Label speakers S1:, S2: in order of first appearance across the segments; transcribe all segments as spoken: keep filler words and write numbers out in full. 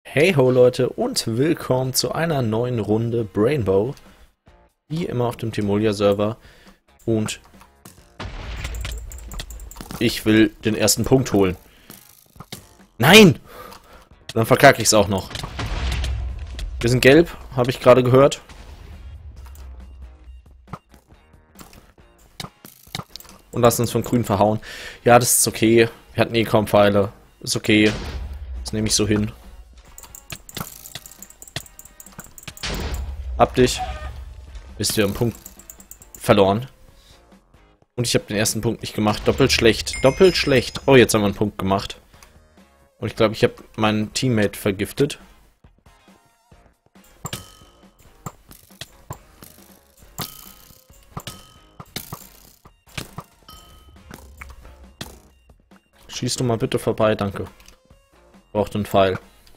S1: Hey ho Leute und willkommen zu einer neuen Runde Brainbow. Wie immer auf dem Timolia Server. Und ich will den ersten Punkt holen. Nein! Dann verkacke ich es auch noch. Wir sind gelb, habe ich gerade gehört. Und lassen uns von grün verhauen. Ja, das ist okay. Wir hatten eh kaum Pfeile. Ist okay. Das nehme ich so hin. Hab dich. Bist du am Punkt verloren. Und ich habe den ersten Punkt nicht gemacht. Doppelt schlecht. Doppelt schlecht. Oh, jetzt haben wir einen Punkt gemacht. Und ich glaube, ich habe meinen Teammate vergiftet. Schieß du mal bitte vorbei, danke. Braucht einen Pfeil.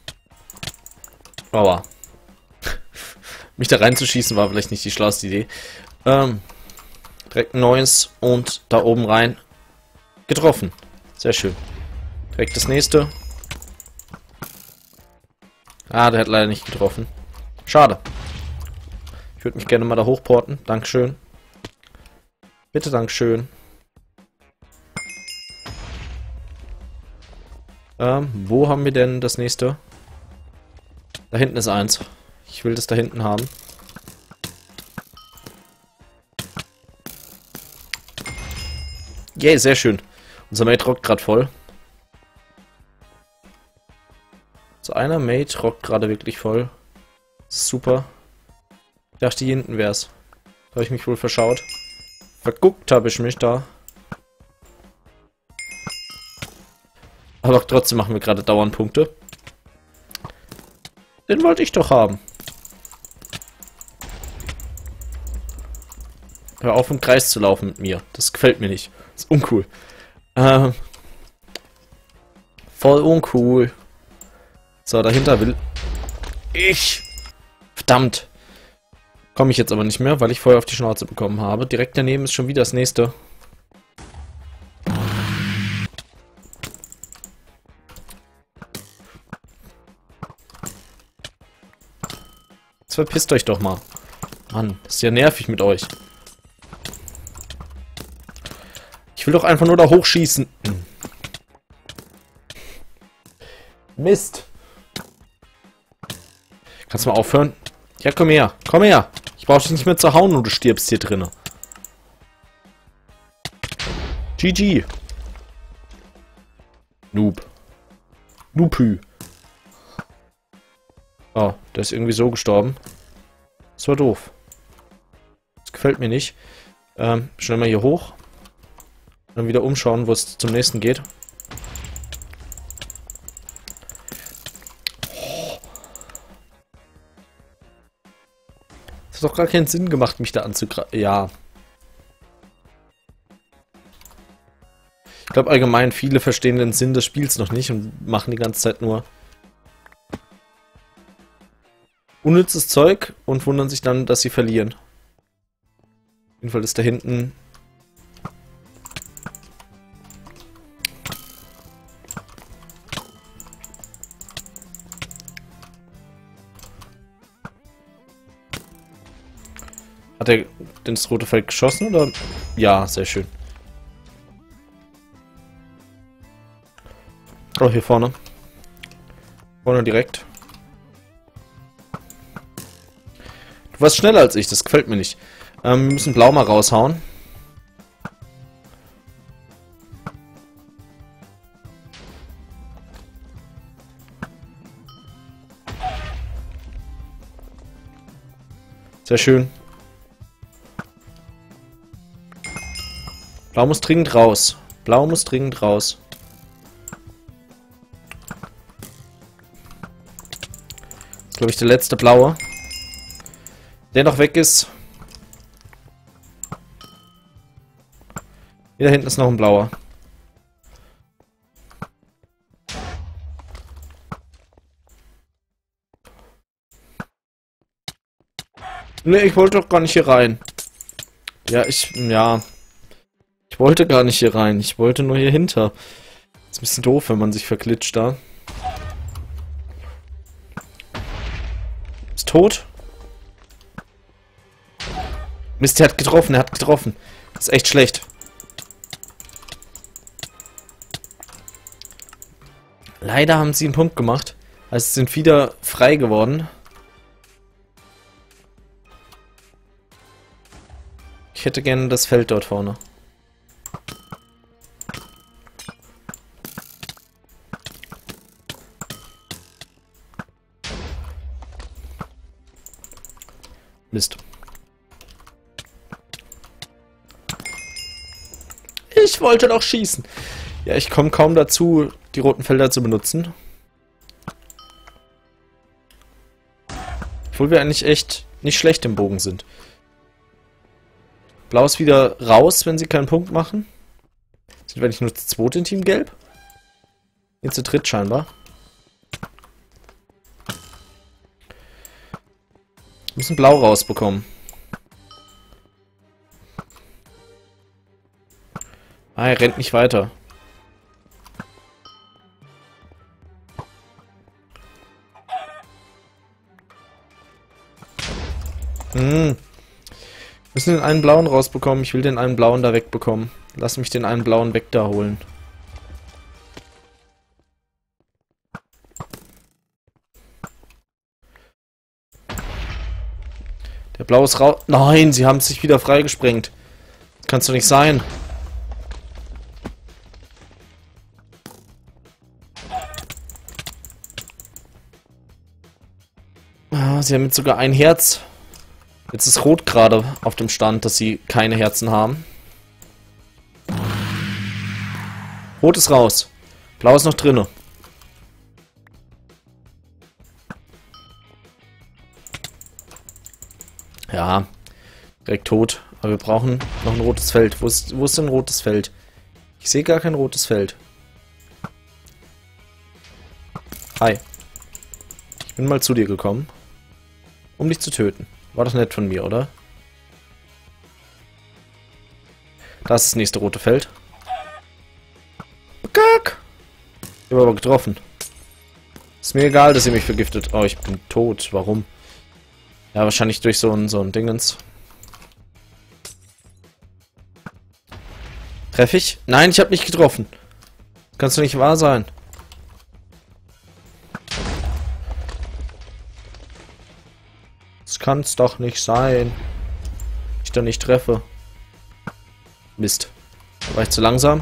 S1: Aua. Mich da reinzuschießen war vielleicht nicht die schlauste Idee. Ähm, direkt ein neues und da oben rein. Getroffen. Sehr schön. Direkt das nächste. Ah, der hat leider nicht getroffen. Schade. Ich würde mich gerne mal da hochporten. Dankeschön. Bitte, Dankeschön. Ähm, wo haben wir denn das nächste? Da hinten ist eins. Ich will das da hinten haben. Yay, sehr schön. Unser Mate rockt gerade voll. So einer Mate rockt gerade wirklich voll. Das ist super. Ich dachte, hier hinten wär's. Da habe ich mich wohl verschaut. Verguckt habe ich mich da. Aber trotzdem machen wir gerade dauernd Punkte. Den wollte ich doch haben. Hör auf, im Kreis zu laufen mit mir. Das gefällt mir nicht. Das ist uncool. Ähm, voll uncool. So, dahinter will ich. Verdammt. Komme ich jetzt aber nicht mehr, weil ich vorher auf die Schnauze bekommen habe. Direkt daneben ist schon wieder das nächste. Jetzt verpisst euch doch mal. Mann, ist ja nervig mit euch. Ich will doch einfach nur da hochschießen. Mist. Kannst du mal aufhören? Ja, komm her. Komm her. Ich brauche dich nicht mehr zu hauen und du stirbst hier drinnen. G G. Noob. Noopü. Oh, der ist irgendwie so gestorben. Das war doof. Das gefällt mir nicht. Ähm, schnell mal hier hoch. Dann wieder umschauen, wo es zum nächsten geht. Es hat doch gar keinen Sinn gemacht, mich da anzugreifen. Ja. Ich glaube allgemein, viele verstehen den Sinn des Spiels noch nicht und machen die ganze Zeit nur unnützes Zeug und wundern sich dann, dass sie verlieren. Auf jeden Fall ist da hinten... Hat er ins rote Feld geschossen, oder? Ja, sehr schön. Oh, hier vorne. Vorne direkt. Du warst schneller als ich, das gefällt mir nicht. Ähm, wir müssen Blau mal raushauen. Sehr schön. Blau muss dringend raus. Blau muss dringend raus. Das ist, glaube ich, der letzte Blaue. Der noch weg ist. Hier da hinten ist noch ein Blauer. Ne, ich wollte doch gar nicht hier rein. Ja, ich... Ja... Ich wollte gar nicht hier rein. Ich wollte nur hier hinter. Ist ein bisschen doof, wenn man sich verklitscht da. Ist tot. Mist, der hat getroffen, er hat getroffen. Das ist echt schlecht. Leider haben sie einen Punkt gemacht. Also sind wieder frei geworden. Ich hätte gerne das Feld dort vorne. Mist. Ich wollte doch schießen. Ja, ich komme kaum dazu, die roten Felder zu benutzen. Obwohl wir eigentlich echt nicht schlecht im Bogen sind. Blau ist wieder raus, wenn sie keinen Punkt machen. Sind wir nicht nur zu zweit in Team Gelb? Jetzt zu dritt scheinbar. Wir müssen Blau rausbekommen. Ah, er rennt nicht weiter. Hm. Wir müssen den einen blauen rausbekommen. Ich will den einen blauen da wegbekommen. Lass mich den einen blauen weg da holen. Der blaue ist raus. Nein, sie haben sich wieder freigesprengt. Das kann's doch nicht sein. Ah, sie haben jetzt sogar ein Herz. Jetzt ist Rot gerade auf dem Stand, dass sie keine Herzen haben. Rot ist raus. Blau ist noch drinne. Ja, direkt tot. Aber wir brauchen noch ein rotes Feld. Wo ist, wo ist denn ein rotes Feld? Ich sehe gar kein rotes Feld. Hi. Ich bin mal zu dir gekommen, um dich zu töten. War doch nett von mir, oder? Das ist das nächste rote Feld. Kack! Ich habe aber getroffen. Ist mir egal, dass ihr mich vergiftet. Oh, ich bin tot. Warum? Ja, wahrscheinlich durch so ein, so ein Dingens. Treff ich? Nein, ich habe nicht getroffen. Kannst du nicht wahr sein. Das kann's doch nicht sein. Ich da nicht treffe. Mist. War ich zu langsam?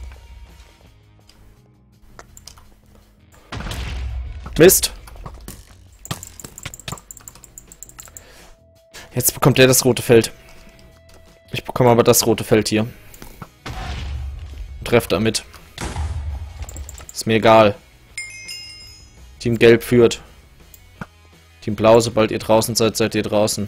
S1: Mist. Jetzt bekommt er das rote Feld. Ich bekomme aber das rote Feld hier. Treff damit. Ist mir egal. Team Gelb führt. Team Blau, sobald ihr draußen seid, seid ihr draußen.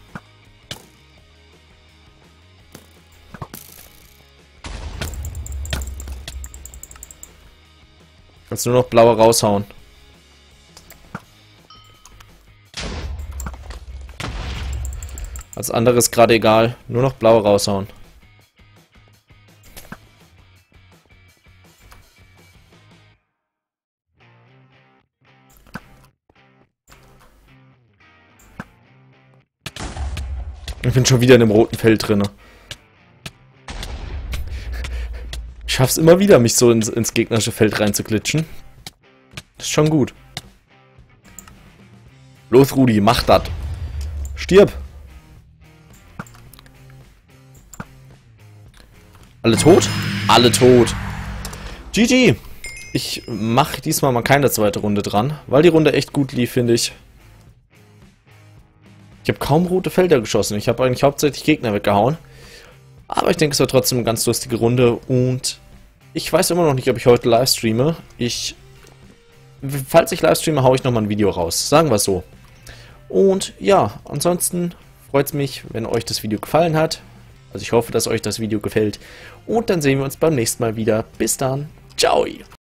S1: Kannst nur noch Blaue raushauen. Als anderes gerade egal. Nur noch Blaue raushauen. Ich bin schon wieder in dem roten Feld drin. Ich schaff's immer wieder, mich so ins, ins gegnerische Feld reinzuglitschen. Das ist schon gut. Los, Rudi, mach das. Stirb. Alle tot? Alle tot. G G. Ich mache diesmal mal keine zweite Runde dran, weil die Runde echt gut lief, finde ich. Ich habe kaum rote Felder geschossen. Ich habe eigentlich hauptsächlich Gegner weggehauen. Aber ich denke, es war trotzdem eine ganz lustige Runde. Und ich weiß immer noch nicht, ob ich heute live streame. Ich, falls ich live streame, haue ich nochmal ein Video raus. Sagen wir es so. Und ja, ansonsten freut es mich, wenn euch das Video gefallen hat. Also ich hoffe, dass euch das Video gefällt. Und dann sehen wir uns beim nächsten Mal wieder. Bis dann. Ciao.